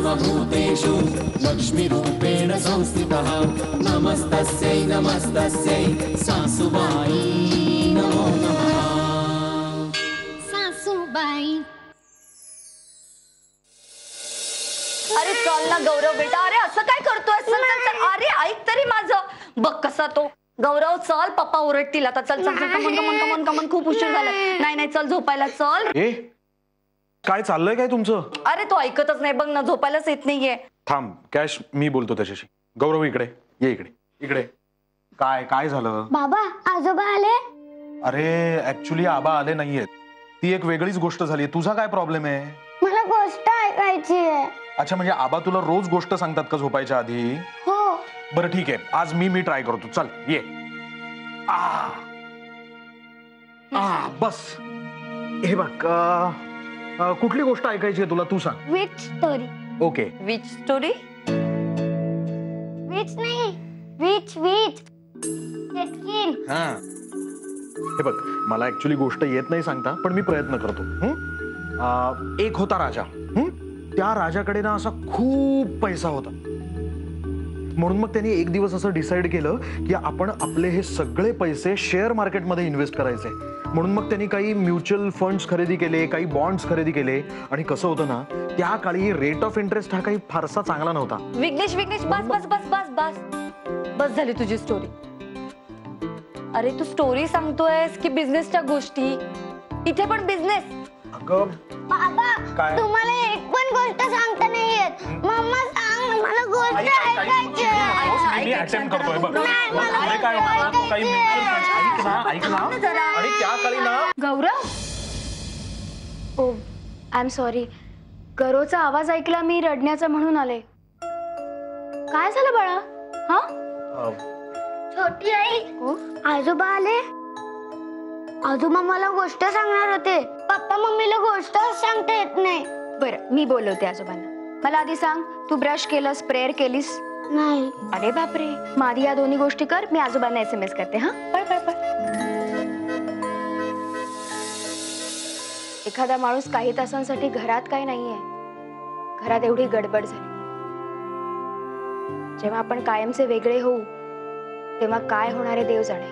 सर्वभूतेषु लक्ष्मीरूपेण संस्थितः नमस्तस्यै नमस्तस्यै सासुबाई नमो नमः। सासूबाई। अरे चल ना गौरव बेटा, अरे असं काय करतोय? चल चल चल, अरे ऐक तरी माझं, बघ कसा तो गौरव, चल पप्पा ओरडतील आता, चल चल चल, कमन कमन कमन कमन, खूप उशीर झालाय। नाही नाही चल झोपायला चल। ए काय चाललंय काय तुमचं? अरे तो ऐकतच नाही बघ ना, झोपायलाच येत नाहीये। थांब कॅश, मी बोलतो त्याच्याशी। गौरव इकडे ये, इकडे इकडे। काय काय झालं? बाबा आजोबा आले? अरे ऍक्च्युली आबा आले नाहीयेत, ती एक वेगळीच गोष्ट झाली। तुझा काय प्रॉब्लेम आहे? मला गोष्ट ऐकायची आहे। अच्छा, म्हणजे आबा तुला रोज गोष्ट सांगतात का झोपायच्या आधी? हो। बरं ठीक आहे, आज मी ट्राय करतो, चल ये। बस हे बघ, कुठली गोष्ट ऐकायची आहे तुला, तू सांग। Witch story. Okay, witch story? Witch नाही, विच विच चेटकीन। हा हे बघ, मला ऍक्च्युली गोष्ट येत नाही सांगता, पण मी प्रयत्न करतो। एक होता राजा, त्या राजाकडे ना असा खूप पैसा होता, म्हणून मग त्यांनी एक दिवस असं डिसाइड केलं की आपण आपले हे सगळे पैसे शेअर मार्केटमध्ये इन्व्हेस्ट करायचे। म्हणून मग त्यांनी काही म्युच्युअल फंड्स खरेदी केले, काही बॉन्ड्स खरेदी केले। आणि कसं होतं ना, त्या काळी रेट ऑफ इंटरेस्ट हा काही फारसा चांगला नव्हता। विघ्नेश विघ्नेश, बस बस बस बस बस बस झाली तुझी स्टोरी। अरे तू स्टोरी सांगतोयस की बिझनेसच्या गोष्टी? इथे पण बिझनेस? अगं बाबा काय? तुम्हाला एक पण गोष्ट सांगता नाही येत। मम्मा सांग, मला गोष्ट ऐकायची आहे। मी अटेम्प्ट करतोय बघ। नाही, मला अरे काय होणार, तू काही ऐक ना, ऐक ना। आणि त्या काळी ना, Gaurav, oh I am sorry, गौरवचा आवाज ऐकला मी रडण्याचा म्हणून आले। काय झालं बाळा? हा छोटी आई, आजोबा आले? आजोबा मला गोष्ट सांगणार होते, पप्पा मम्मीला गोष्ट सांगता येत नाही। बरं, मी बोलवते आजोबांना। मला आधी सांग, तू ब्रश केलंस, प्रेयर केलीस? नाही। अरे बापरे, मग आधी या दोन्ही गोष्टी कर, मी आजोबांना SMS करते। हा पळ पळ पळ। एखादा माणूस काही तासांसाठी घरात काय नाहीये, घरात एवढी गडबड झाली, जेव्हा आपण कायमचे वेगळे होऊ तेव्हा काय होणारे देव जाणे।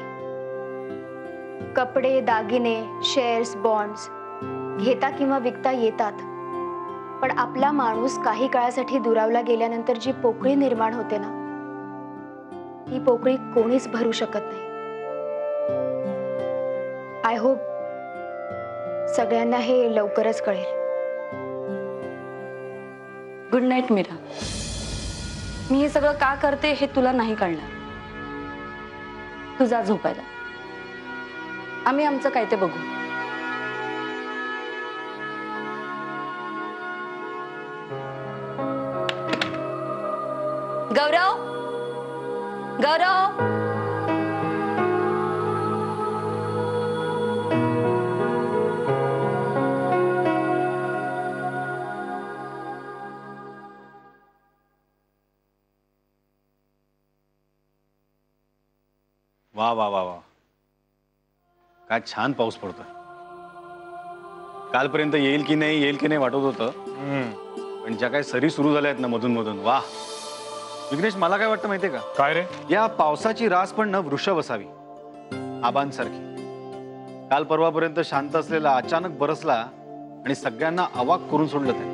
कपडे, दागिने, शेअर्स, बॉन्ड्स घेता किंवा विकता येतात, पण आपला माणूस काही काळासाठी दुरावला गेल्यानंतर जी पोकळी निर्माण होते ना, ती पोकळी कोणीच भरू शकत नाही। आय होप सगळ्यांना हे लवकरच कळेल। Good night Mira. मी हे सगळं का करते हे तुला नाही कळणार। तू जा झोपायला, आम्ही आमचं काय ते बघू। गौरव, गौरव, वा वा वा वा, काय छान पाऊस पडतोय। कालपर्यंत येईल की नाही वाटत होतं, पण ज्या काही सरी सुरू झाल्या आहेत ना मधून मधून, वा। विघ्नेश, मला काय वाटतं माहितीये का? काय रे? या पावसाची रास पण ना वृषभ असावी, आबांसारखी। काल परवापर्यंत शांत असलेला अचानक बरसला आणि सगळ्यांना अवाक करून सोडलं ते।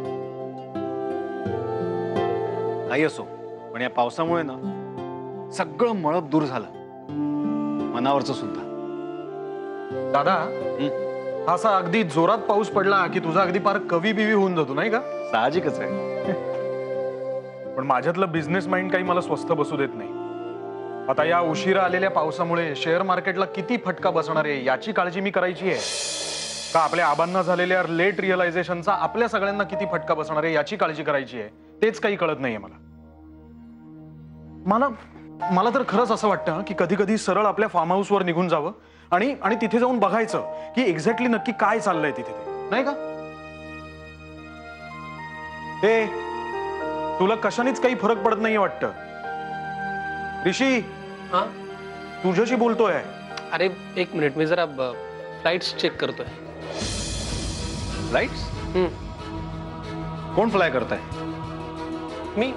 काही असो, पण या पावसामुळे ना सगळं मळप दूर झालं, मनावरचं सुद्धा। दादा, असा अगदी जोरात पाऊस पडला की तुझा अगदी पार कवी बिवी होऊन जातो, नाही का? साहजिकच आहे। पण माझ्यातलं बिझनेस माइंड काही मला स्वस्थ बसू देत नाही। आता या उशिरा आलेल्या पावसामुळे शेअर मार्केटला किती फटका बसणार आहे याची काळजी मी करायची आहे का आपल्या आबांना झालेल्या लेट रिअलायझेशनचा आपल्या सगळ्यांना किती फटका बसणार आहे याची काळजी करायची आहे, तेच काही कळत नाहीये मला। मला तर खरंच असं वाटतं की कधी कधी सरळ आपल्या फार्म हाऊसवर निघून जावं आणि तिथे जाऊन बघायचं की एक्झॅक्टली नक्की काय चाललंय तिथे, नाही का? तुला कशानेच काही फरक पडत नाहीये वाटतं। ऋषी, तुझ्याशी बोलतोय। अरे एक मिनिट, मी जरा फ्लाइट्स चेक करतोय। फ्लाइट्स? कोण फ्लाय करताय? मी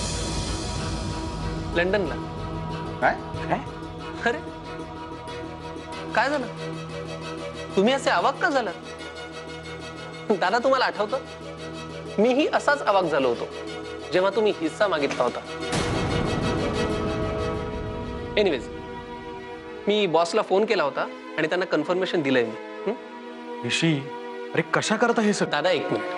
लंडनला. काय अरे काय झालं? तुम्ही असे अवाक का झालात? दादा, तुम्हाला आठवतं मीही असाच अवाक झालो होतो जेव्हा तुम्ही हिस्सा मागितला होता. एनिवेज, मी बॉसला फोन केला होता आणि त्यांना कन्फर्मेशन दिलंय मी. ऋषी, अरे कशा करता हे सगळं? दादा, एक मिनिट.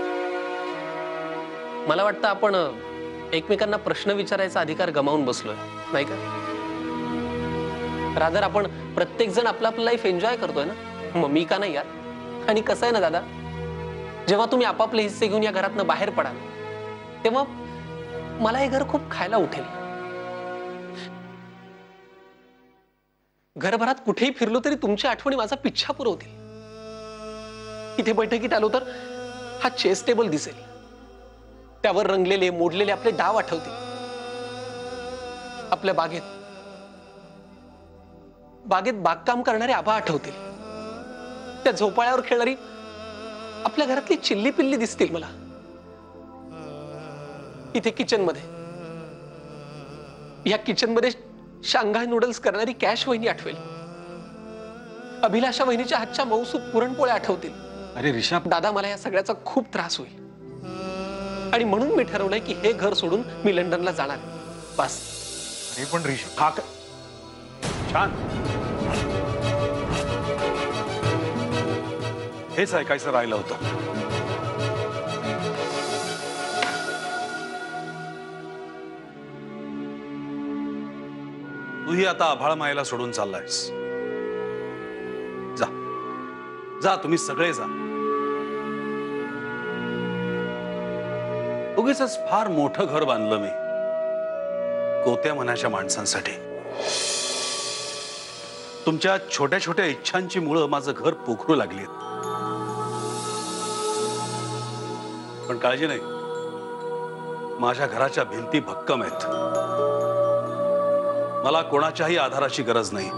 मला वाटतं आपण एकमेकांना प्रश्न विचारायचा अधिकार गमावून बसलोय, नाही का? रादर आपण प्रत्येक जण आपलं आपलं लाईफ एन्जॉय करतोय ना, मग मी का नाही यार? आणि कसं आहे ना दादा, जेव्हा तुम्ही आपापले हिस्से घेऊन या घरातनं बाहेर पडाल तेव्हा मला हे घर खूप खायला उठेल. घरभरात कुठेही फिरलो तरी तुमच्या आठवणी माझा पिच्छा पुरवतील. इथे बैठकीत आलो तर हा चेस टेबल दिसेल, त्यावर रंगलेले मोडलेले आपले डाव आठवतील. आपल्या बागेत बागकाम करणारे आबा आठवतील. त्या झोपाळ्यावर खेळणारी आपल्या घरातली चिल्ली पिल्ली दिसतील मला. इथे किचन मध्ये शांघाय नूडल्स करणारी कॅश वहिनी आठवेल. अभिलाषा वहिनीच्या हातच्या मऊसूप पुरणपोळ्या आठवतील. अरे ऋषभ, दादा, मला या सगळ्याचा खूप त्रास होईल आणि म्हणून मी ठरवलंय की हे घर सोडून मी लंडनला जाणार बस. अरे पण ऋषी, हा छान. हेच ऐकायचं राहिलं होतं. तूही आता आभाळ मायला सोडून चाललायस. जा जा, तुम्ही सगळे जा. उगीच फार मोठं घर बांधलं मी कोत्या मनाच्या माणसांसाठी. तुमच्या छोट्या छोट्या इच्छांची मुळं माझं घर पोखरू लागली. पण काळजी नाही, माझ्या घराच्या भिंती भक्कम आहेत. मला कोणाच्याही आधाराची गरज नाही.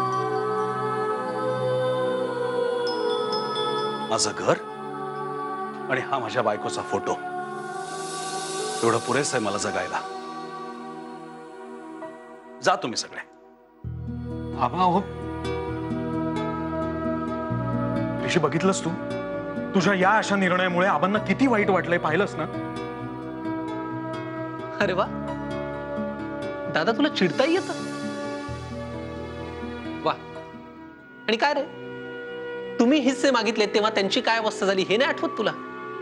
माझं घर आणि हा माझ्या बायकोचा फोटो एवढं पुरेसं आहे मला जगायला. जा तुम्ही सगळे. आबा, हो ऋषी, बघितलंस तू? तुझ्या या अशा निर्णयामुळे आबांना किती वाईट वाटलंय, पाहिलंस ना? अरे वा दादा, तुला चिडताही येतं? वा. आणि काय रे, तुम्ही हिस्से मागितले तेव्हा त्यांची काय अवस्था झाली हे नाही आठवत तुला?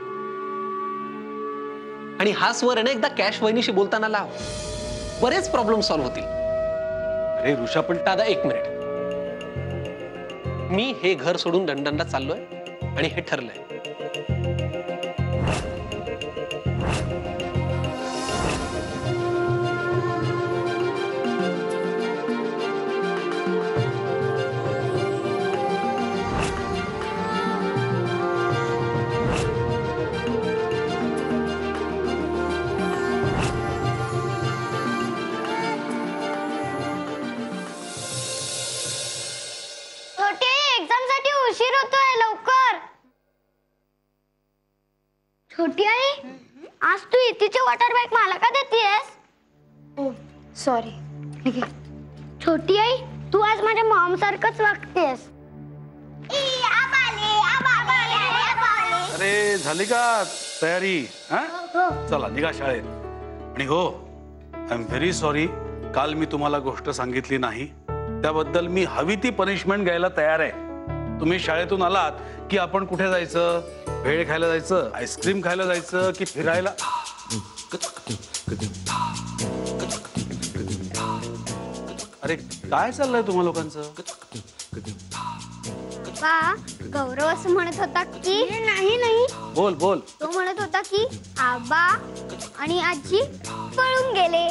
आणि हा स्वर आहे ना, एकदा कॅश वहिनीशी बोलताना लाव, बरेच प्रॉब्लेम सॉल्व्ह होतील. अरे ऋषा, पण दादा एक मिनिट. मी हे घर सोडून लंडनला चाललोय आणि हे ठरलंय. एक्झाम साठी उशीर होतोय, लवकर. छोटी आई, आज तू इतीचे वॉटर बॅग मला का देतेस? Oh sorry. छोटी आई, तू आज माझ्या मॉम सारखंच वागतेस. अरे झाली का तयारी? चला निघा शाळेत. आणि हो, आय एम व्हेरी सॉरी, काल मी तुम्हाला गोष्ट सांगितली नाही, त्याबद्दल मी हवी ती पनिशमेंट घ्यायला तयार आहे. तुम्ही शाळेतून आलात की आपण कुठे जायचं? भेळ खायला जायचं, आईस्क्रीम खायला जायचं की फिरायला? अरे काय चाललंय तुम्हा लोकांचं? गौरव असं म्हणत होता की नाही, बोल बोल. तो म्हणत होता की आबा आणि आजी पळून गेले.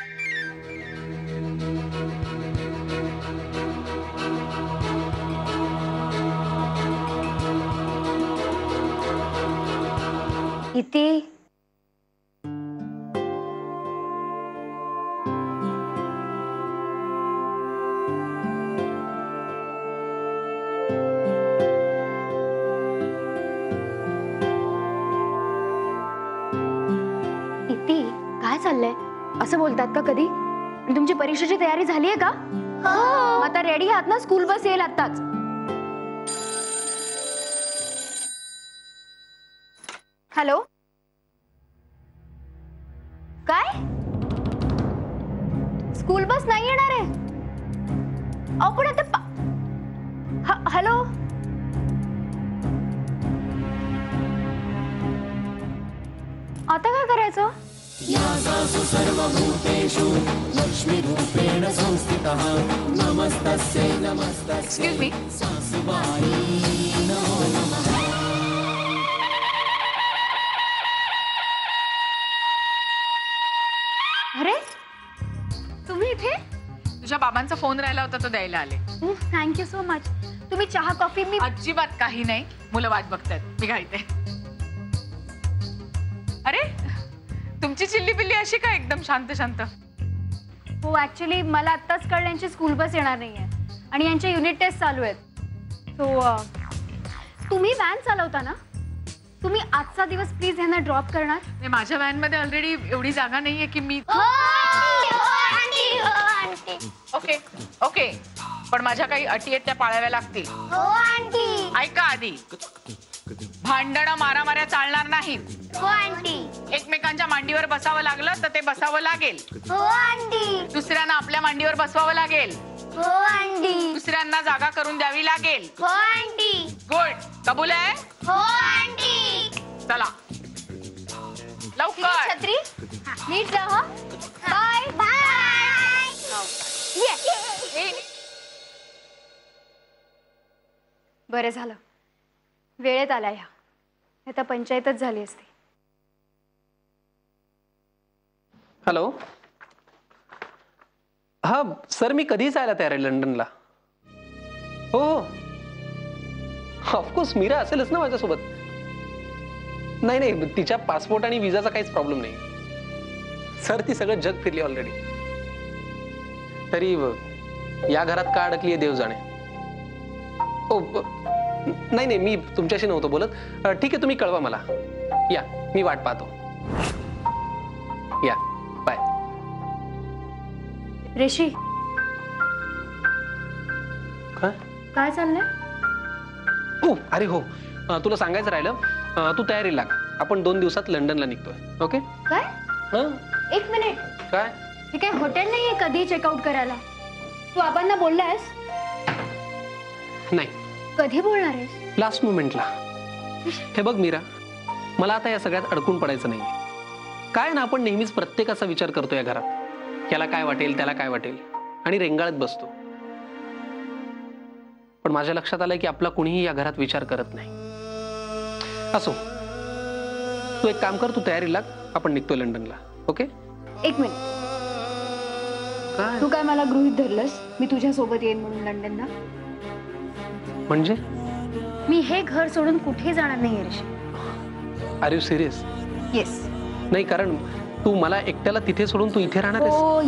इथे इति चाललंय? असं बोलतात का कधी? आणि तुमची परीक्षेची तयारी झाली आहे का? मग आता रेडी आहात ना? स्कूल बस येईल आताच. हॅलो, काय? स्कूल बस नाही येणार आहे? अहो पण आता हॅलो, आता काय करायचं? यासासु सर्वभूतेषु लक्ष्मीरूपेण संस्थितः नमस्तस्यै नमस्तस्यै. एक्सक्यूज मी, सासुबाई नमो नमः. अरे तुम्ही इथे? तुझ्या बाबांचा फोन राहिला होता तो द्यायला आले. Thank you so much. तुम्ही चहा कॉफी? मी अजिबात काही नाही, मुलं वाट बघतायत, मी घाईते. अरे तुमची चिल्ली पिल्ली अशी काय एकदम शांत शांत? हो, ऍक्च्युली मला आत्ताच कळलं यांची स्कूल बस येणार नाहीये आणि यांच्या युनिट टेस्ट चालू आहेत. सो तुम्ही व्हॅन चालवता ना? तुम्ही आजचा दिवस प्लीज यांना ड्रॉप करणार? नाही, माझ्या व्हॅन मध्ये ऑलरेडी एवढी जागा नाहीये की मी. ओके ओके, पण माझ्या काही अटी आहेत त्या पाळाव्या लागतील. हो आंटी. ऐका आधी, भांडणं मारामाऱ्या चालणार नाहीत. हो आंटी. एकमेकांच्या मांडीवर बसावं लागलं तर ते बसावं लागेल. हो आंटी. दुसऱ्यांना आपल्या मांडीवर बसवावं लागेल. हो आंटी. दुसऱ्यांना जागा करून द्यावी लागेल. हो आंटी. गुड, कबूल आहे? हो आंटी. चला लवकर. छत्री नीट जा. हा, बाय बाय. बरं झालं, वेळेत आला. ह्या आता पंचायतच झाली असती. हॅलो, हा सर, मी कधीच यायला तयार आहे लंडनला. हो हो, ऑफकोर्स मीरा असेलच ना माझ्यासोबत. नाही नाही, तिच्या पासपोर्ट आणि विजाचा काहीच प्रॉब्लेम नाही सर. ती सगळं जग फिरली ऑलरेडी. तरी या घरात का अडकली आहे देव जाणे. ओ नाही नाही, मी तुमच्याशी नव्हतो बोलत. ठीक आहे, तुम्ही कळवा मला. या, मी वाट पाहतो. या, बाय. ऋषी, काय चाललंय? हो, अरे हो, तुला सांगायचं राहिलं. तू तयारी लाग. आपण 2 दिवसात लंडनला निघतोय. ओके? काय? एक मिनिट. काय? हे काय हॉटेल नाहीये कधी चेकआउट करायला? तू आबांना बोललायस? नाही. कधी बोलणार आहेस? लास्ट मोमेंटला. हे बघ मीरा, मला आता या सगळ्यात अडकून पडायचं नाही. काय ना, आपण नेहमीच प्रत्येकाचा विचार करतो या घरात. याला काय वाटेल, त्याला काय वाटेल, आणि रेंगाळत बसतो. पण माझ्या लक्षात आलंय की आपला कुणीही या घरात विचार करत नाही. असो, तू एक काम कर, तू तयारी लाग. आपण निघतोय लंडनला. ओके? एक मिनिट. तू काय मला गृहीत धरलंस मी तुझ्या सोबत येईन म्हणून लंडनला? म्हणजे मी हे घर सोडून कुठे जाणार नाही Rishi. Are you serious? Yes. नाही, कारण तू मला एकट्याला तिथे सोडून तू इथे राहणार आहेस? हो,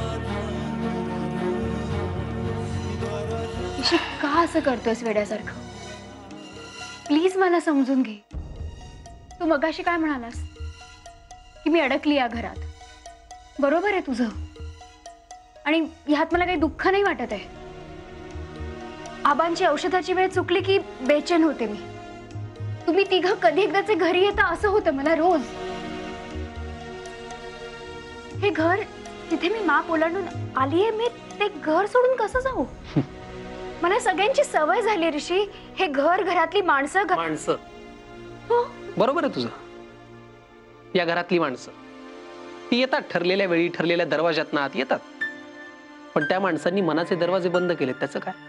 ऋषी, का असं करतोयस वेड्यासारखं? प्लीज मला समजून घे. तू मगाशी काय म्हणालास की मी अडकली या घरात. बरोबर आहे तुझं, आणि ह्यात मला काही दुःख नाही वाटत आहे. आबांची औषधाची वेळ चुकली की बेचैन होते मी. तुम्ही तिघं कधी एकदाचे घरी येता असं होतं मला रोज. हे घर, तिथे मी माप ओलांडून आलीये, मी ते घर सोडून कसं जाऊ? मला सगळ्यांची सवय झाली ऋषी. हे घर, घरातली माणसं. हो, बरोबर आहे तुझं. या घरातली माणसं ती येतात ठरलेल्या वेळी, ठरलेल्या दरवाजात आत येतात. पण त्या माणसांनी मनाचे दरवाजे बंद केले, त्याचं काय?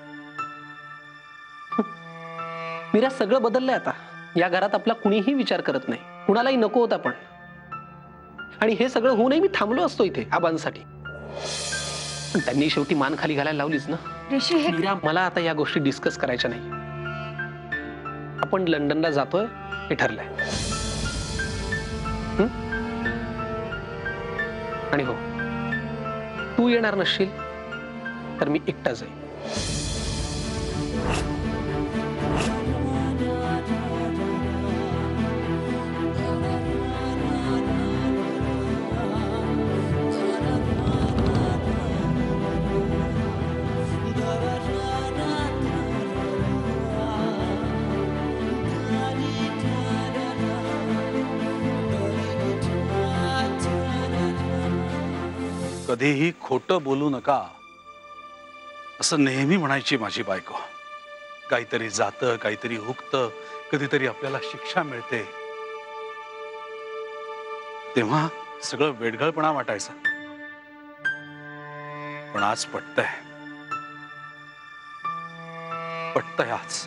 मीरा, सगळं बदललंय आता. या घरात आपला कुणीही विचार करत नाही, कुणालाही नको होता. पण आणि हे सगळं होऊनही मी थांबलो असतो इथे आबांसाठी. पण त्यांनी शेवटी मान खाली घालायला लावलीच ना. ऋषी, हे मीरा, मला आता या गोष्टी डिस्कस करायच्या नाही. आपण लंडनला जातोय हे ठरलंय. आणि हो, तू येणार नसशील तर मी एकटा जाईन. कधीही खोटं बोलू नका असं नेहमी म्हणायची माझी बायको. काहीतरी जातं, काहीतरी हुकतं, कधीतरी आपल्याला शिक्षा मिळते, तेव्हा सगळं वेडगळपणा वाटायचा. पण आज पटतंय आज.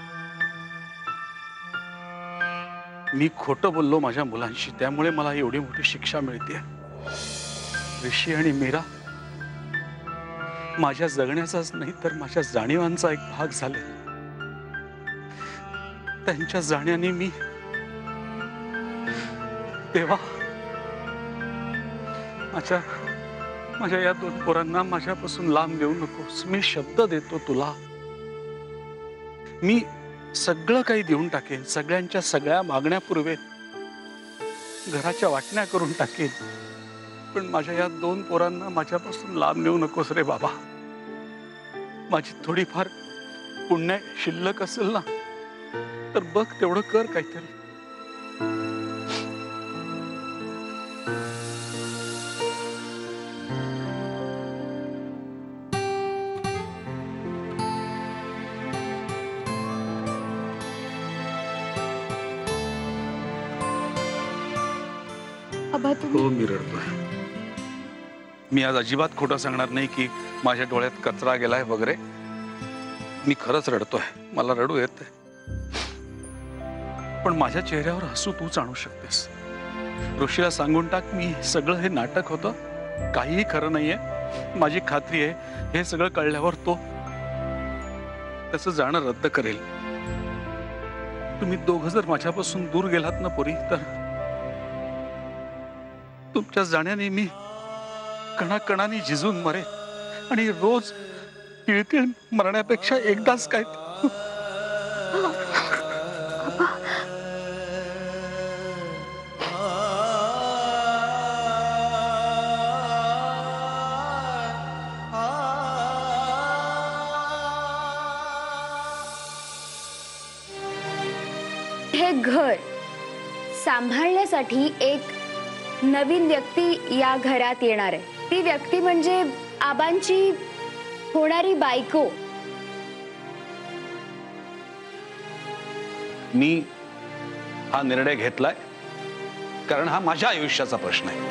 मी खोटं बोललो माझ्या मुलांशी, त्यामुळे मला एवढी मोठी शिक्षा मिळते. ऋषी आणि मीरा माझ्या जगण्याचाच नाही तर माझ्या जाणीवांचा एक भाग झाले. त्यांच्या जाण्याने मी तेव्हा माझ्या या 2 पोरांना माझ्यापासून लांब देऊ नकोस. मी शब्द देतो तुला, मी सगळं काही देऊन टाकेन, सगळ्यांच्या सगळ्या मागण्या पुरवेन, घराच्या वाटण्या करून टाकेन, पण माझ्या या 2 पोरांना माझ्यापासून लांब नेऊ नकोस रे बाबा. माझी थोडीफार पुण्य शिल्लक असेल ना तर बघ तेवढं कर काहीतरी. हो मी रडतोय. मी आज अजिबात खोटं सांगणार नाही की माझ्या डोळ्यात कचरा गेलाय वगैरे. मी खरंच रडतोय, मला रडू येते, पण माझ्या चेहऱ्यावर हसू तूच आणू शकतेस. ऋषीला सांगून टाक मी सगळं हे नाटक होतं, काहीही खरं नाहीये. माझी खात्री आहे हे सगळं कळल्यावर तो त्याचं जाणं रद्द करेल. तुम्ही दोघं जर माझ्यापासून दूर गेलात ना पोरी, तर तुमच्या जाण्याने मी कणाकणाने झिजून मरे आणि रोज तिळतिळ मरण्यापेक्षा एकदाच काय. हे घर सांभाळण्यासाठी एक नवीन व्यक्ती या घरात येणार आहे. ती व्यक्ती म्हणजे आबांची होणारी बायको. मी हा निर्णय घेतलाय कारण हा माझ्या आयुष्याचा प्रश्न आहे.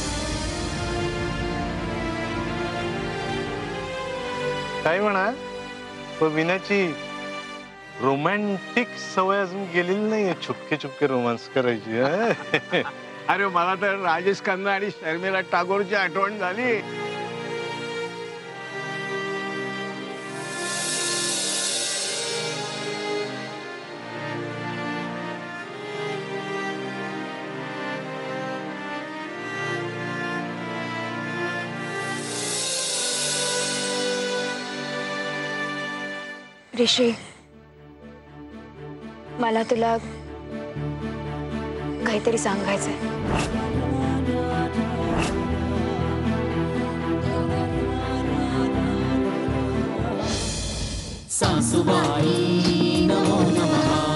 काय म्हणा, पण विनाची रोमॅन्टिक सवय अजून गेलेली नाहीये छुपके छुपके रोमांस करायची. अरे मला तर राजेश खन्ना आणि शर्मिला टागोरची आठवण झाली. ऋषी, मला तुला काहीतरी सांगायचंय. सासूबाई नमो नमः.